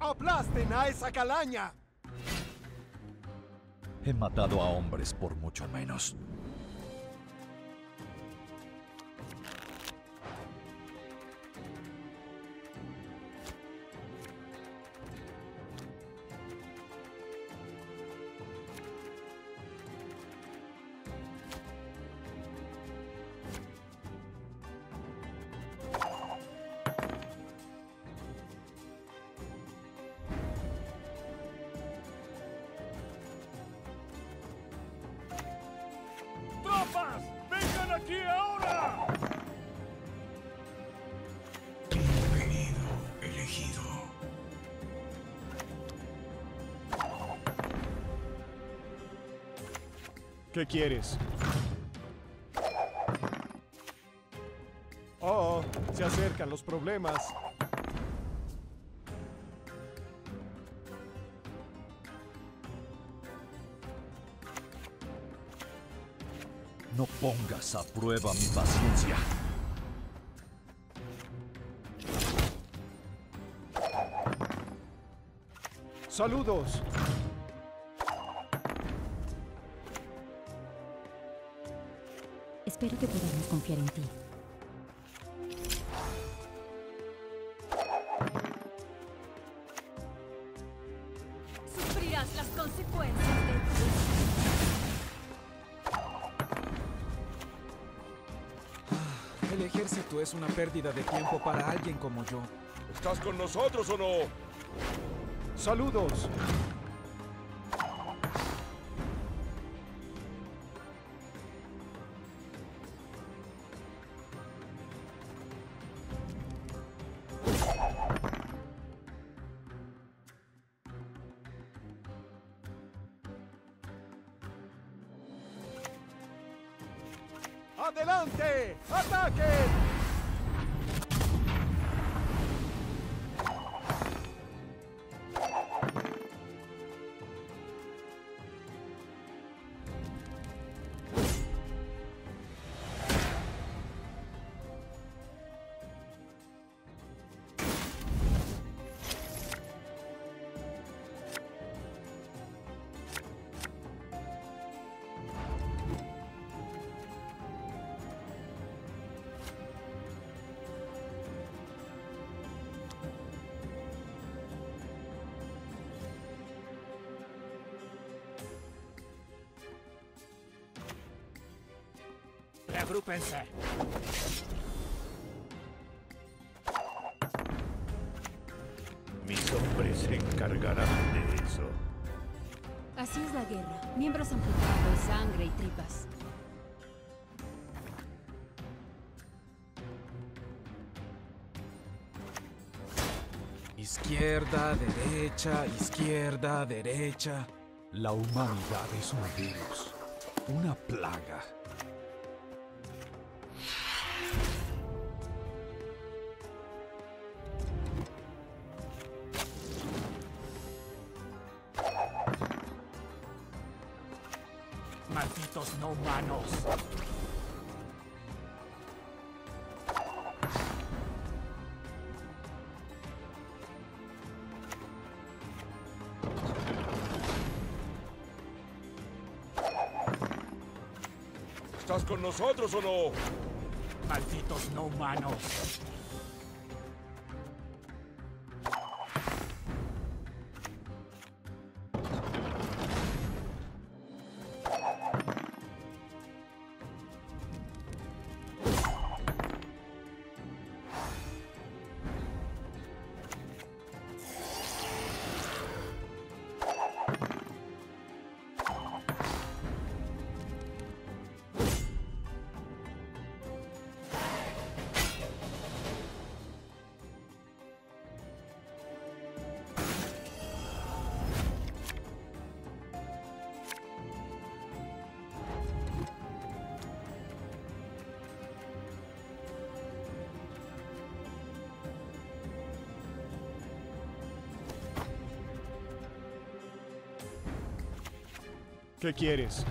¡Aplasten a esa calaña! He matado a hombres por mucho menos. ¡Tropas! ¡Vengan aquí ahora! Pedido elegido. ¿Qué quieres? Oh, se acercan los problemas. No pongas a prueba mi paciencia. ¡Saludos! Espero que podamos confiar en ti. Sufrirás las consecuencias de tu... El ejército es una pérdida de tiempo para alguien como yo. ¿Estás con nosotros o no? ¡Saludos! ¡Adelante! ¡Ataquen! Reagrúpense. Mis hombres se encargarán de eso. Así es la guerra. Miembros amputados, sangre y tripas. Izquierda, derecha, izquierda, derecha. La humanidad es un virus, una plaga. Malditos no humanos. ¿Estás con nosotros o no? Malditos no humanos. ¿Qué quieres?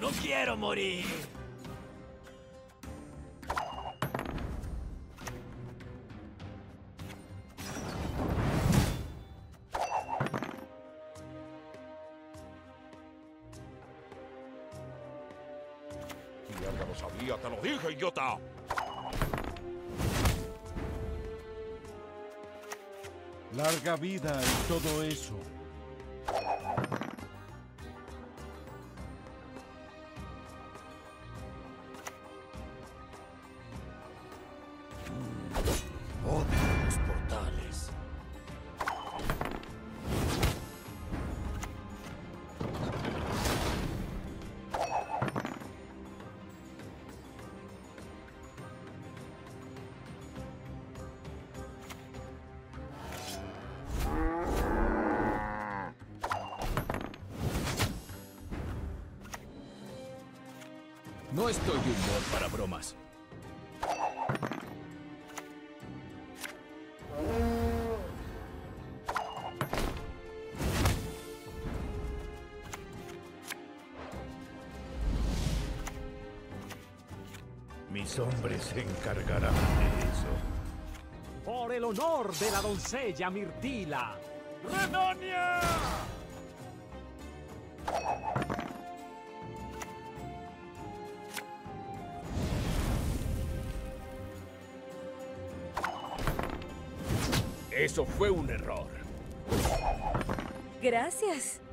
¡No quiero morir! Mierda, lo sabía, te lo dije, idiota. Larga vida y todo eso. Odio los portales. No estoy de humor para bromas. Mis hombres se encargarán de eso. Por el honor de la doncella Mirtila. ¡Renania! Eso fue un error. Gracias.